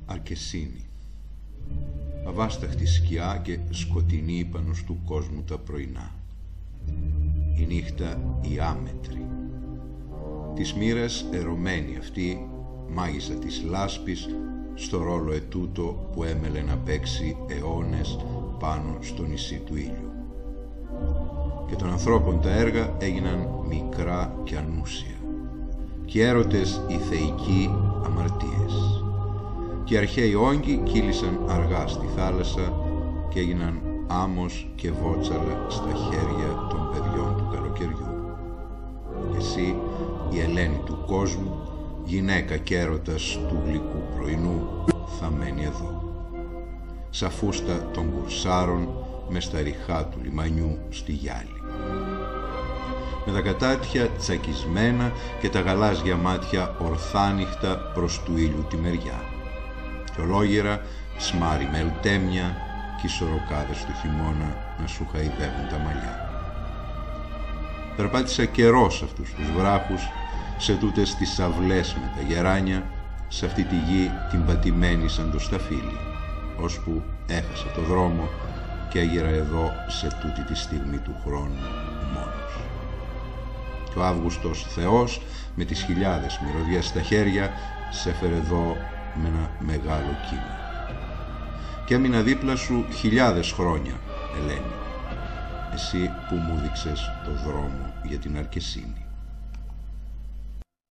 Αρκεσίνη. Αβάσταχτη σκιά και σκοτεινή ύπανος του κόσμου τα πρωινά. Η νύχτα η άμετρη. Της μοίρας ερωμένη αυτή, μάγισσα της λάσπης, στο ρόλο ετούτο που έμελε να παίξει αιώνες πάνω στο νησί του ήλιου. Και των ανθρώπων τα έργα έγιναν μικρά και ανούσια, και οι έρωτες οι θεϊκοί αμαρτίες, και οι αρχαίοι όγκοι κύλησαν αργά στη θάλασσα και έγιναν άμμος και βότσαλα στα χέρια των παιδιών του καλοκαιριού. Εσύ, η Ελένη του κόσμου, γυναίκα και έρωτας του γλυκού πρωινού, θα μένει εδώ, σα φούστα των κουρσάρων μες στα ριχά του λιμανιού στη Γιάλη, με τα κατάτια τσακισμένα και τα γαλάζια μάτια ορθάνυχτα προς του ήλιου τη μεριά, και ολόγερα σμάρι με ελτέμια κι οι σωροκάδες του χειμώνα να σου χαϊδεύουν τα μαλλιά. Περπάτησα καιρό σε αυτούς τους βράχους, σε τούτες τις αυλές με τα γεράνια, σε αυτή τη γη την πατημένη σαν το σταφύλι, ώσπου έχασα το δρόμο και έγιρα εδώ σε τούτη τη στιγμή του χρόνου μόνος. Και ο Αύγουστος Θεός με τις χιλιάδες μυρωδιές στα χέρια σε έφερε εδώ με ένα μεγάλο κύμα. Και έμεινα δίπλα σου χιλιάδες χρόνια, Ελένη, εσύ που μου δείξες το δρόμο για την Αρκεσίνη.